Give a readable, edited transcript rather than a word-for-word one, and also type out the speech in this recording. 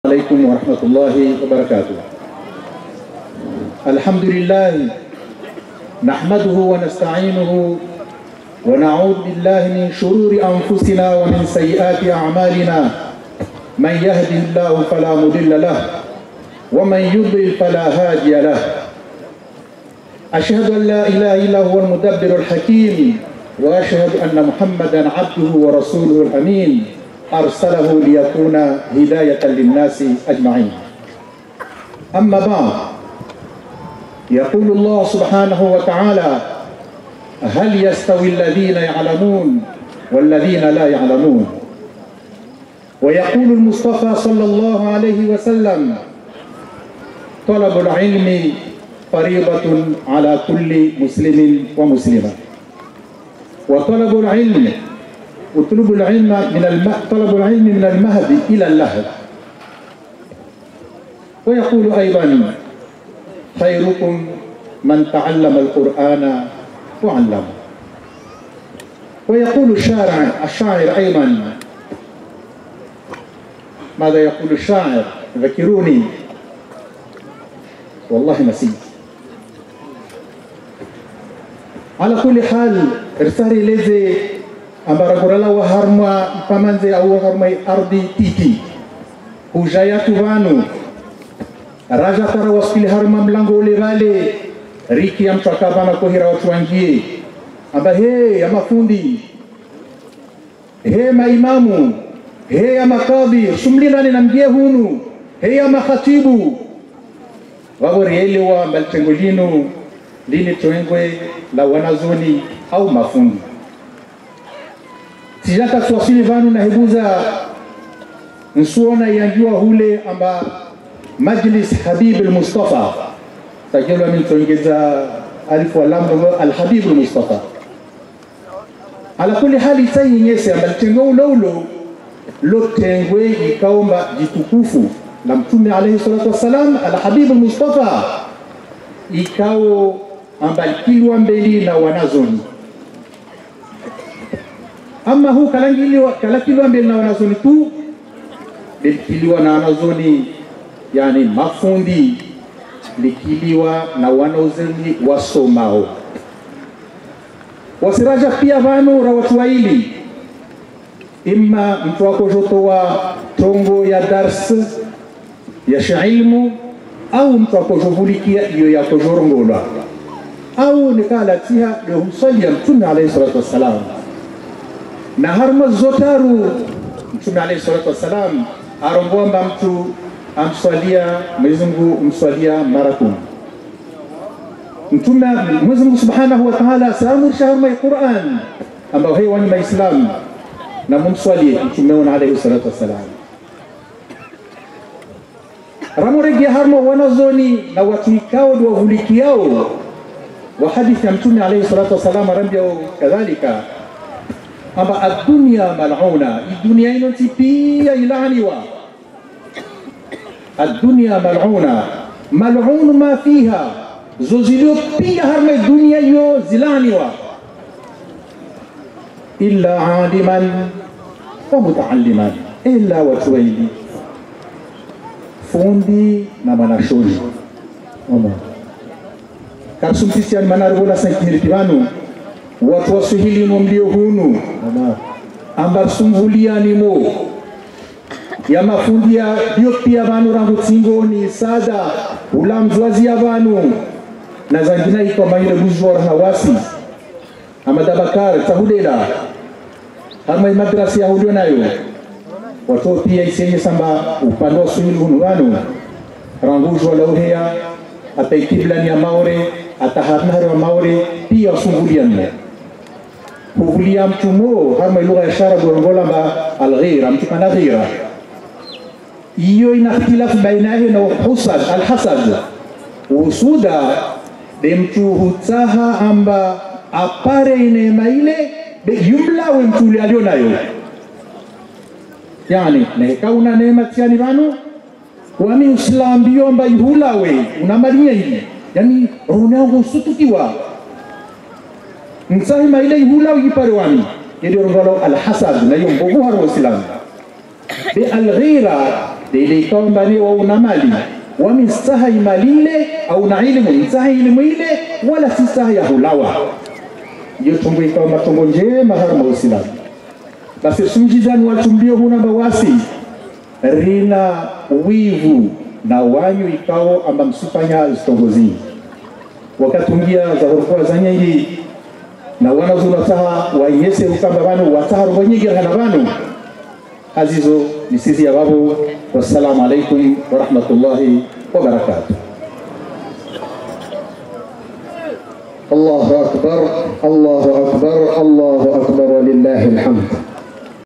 عليكم ورحمة الله وبركاته. الحمد لله نحمده ونستعينه ونعوذ بالله من شرور أنفسنا ومن سيئات أعمالنا. من يهده الله فلا مضل له ومن يضلل فلا هادي له. أشهد أن لا إله إلا هو المدبر الحكيم، وأشهد أن محمدا عبده ورسوله الأمين أرسله ليكون هداية للناس أجمعين. أما بعد، يقول الله سبحانه وتعالى: هل يستوي الذين يعلمون والذين لا يعلمون؟ ويقول المصطفى صلى الله عليه وسلم: طلب العلم فريضة على كل مسلم ومسلمة. وطلب العلم طلب العلم من المهد إلى اللهد. ويقول أيضا: خيركم من تعلم القرآن وعلمه. ويقول الشاعر أيضا، ماذا يقول الشاعر؟ ذكروني والله نسيت. على كل حال، رسالة لذي ambaragorala waharma pamanze au waharma ardi titi hujayatu vanu raja tara waspili harma mlango ule vale riki ya mchakabana kohira watu wangie amba he amafundi he maimamu he ya makadhi sumlilani na mgie hunu he ya makhatibu waborielewa mbaltengolinu lini tuengwe la wanazoni au mafundi. Sijaka swasili vanu na hebuza nsuona yanjua hule amba Majlis Habib al-Mustafa tajelo min tuongeza alifu alamu al-Habib al-Mustafa. Ala kuli hali tayi nyese amba tengo ulo lo tengwe ikaomba jitukufu na mtume alayhi salatu wasalam al-Habib al-Mustafa ikao amba kilwa mbeli na wanazoni. Ama huu kalakiliwa mbele na wanazoni tu, likiliwa na wanazoni yani mafundi, likiliwa na wanazoni wasomao. Wasiraja pia vanu ra watu waili, imma mtu wako jotowa tongo ya dars ya shailmu, au mtu wako jovulikia iyo ya kojorongola, au nikala tiha ya humsali ya mtume alayhi salatu wassalam. Na harma zotaru mtume alayhi salatu wasalam arongomba mtu amswalia Mwenyezi Mungu mswalia mara 10. Mtume Mwenyezi Mungu subhanahu wa ta'ala salamu shaharma ya Qur'an ambao hewa ni Waislamu na mumswalie mtume alayhi salatu wasalam. Ramoregi harma wanazoni na watu ikao ndio wavulikiao wa hadithi ya mtume alayhi salatu wasalam arambia kadhalika amba ad-dunya mal'una, dunia inoti pia ilaniwa. Ad-dunya mal'una, mal'un ma fiha, zozilio pia harma dunia yo zilaniwa. Illa aliman wa mutaalliman, illa watuwaili fundi na manashoni. Karsumtisi ya manarbola sankimiritivanu watu waswahili mlio hunu amba sumvuliani mo ya mafundia dio pia vanu rangu tingoni sada ulamzwazi ya vanu na zangina iko maile bujwar hawasi amadabakar tahudela ama madrasa ya hudio nayo watu pia isenye samba upando swahili hunu vanu rangu jwa lauhea ataikibla ni ya maore ataharnahari wa maore pia sumvuliani kuvulia mtumo kama lugha ya ishara gorongola ba al-ghira mtu kana ghira hiyo ina ikhtilafu baina yake na husad al-hasad usuda de mtu hutaha amba apare neema ile yumla wa mtu alionayo yani na kauna neema tiani vanu wami uslam biomba yuhulawe unamalia ile yani roho sutukiwa msahima ile hula yipare wani ndio ngalo al-hasad na yombo haro islam bi al-ghira dele ikawa mbane wa una mali wamistaha imalile au na ilmu nsaha ilmu ile wala si saha ya hulawa iyo tongo ikawa matongo njema harma Uislamu. Basi sumjizani watumbio huna bawasi rina wivu na wanyu ikao amba msufanya zitongozi wakatungia za horukua za nyingi na wanazuna taha wanyese ukamba banu wataha robo nyingi hana banu azizo ni sisi ya babu. Wassalamu alaikum wa rahmatullahi wa barakatuh. Allahu akbar, Allahu akbar, Allahu akbar, walillahi alhamd.